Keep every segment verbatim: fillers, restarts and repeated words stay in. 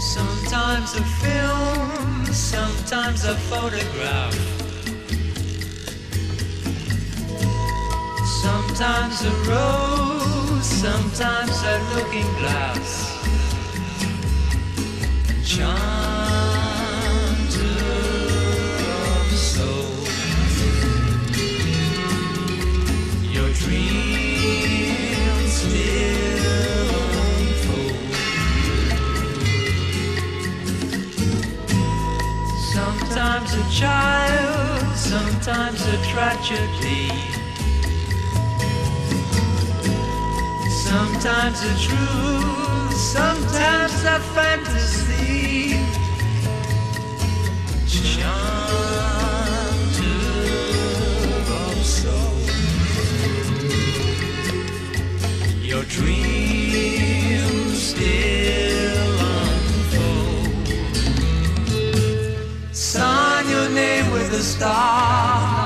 Sometimes a film, sometimes a photograph, sometimes a rose, sometimes a looking glass. Enchanter of soul, your dreams still unfold. Sometimes a child, sometimes a tragedy, sometimes a truth, sometimes a fantasy. Enchanter of soul, your dreams still unfold. Sign your name with a star.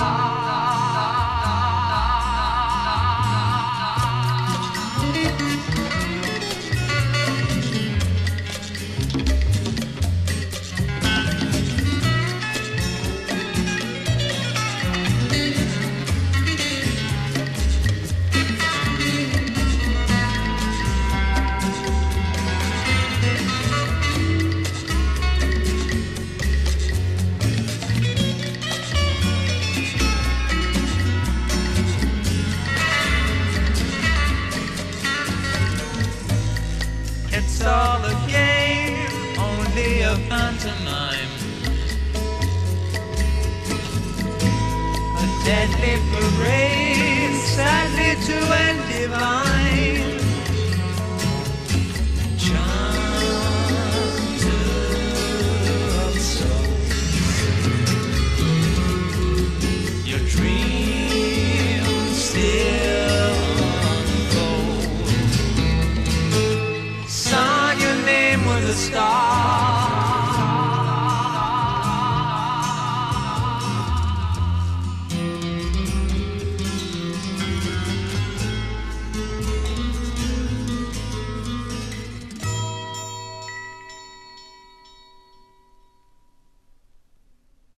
It's all a game, only a pantomime, a deadly parade, sadly to end divine.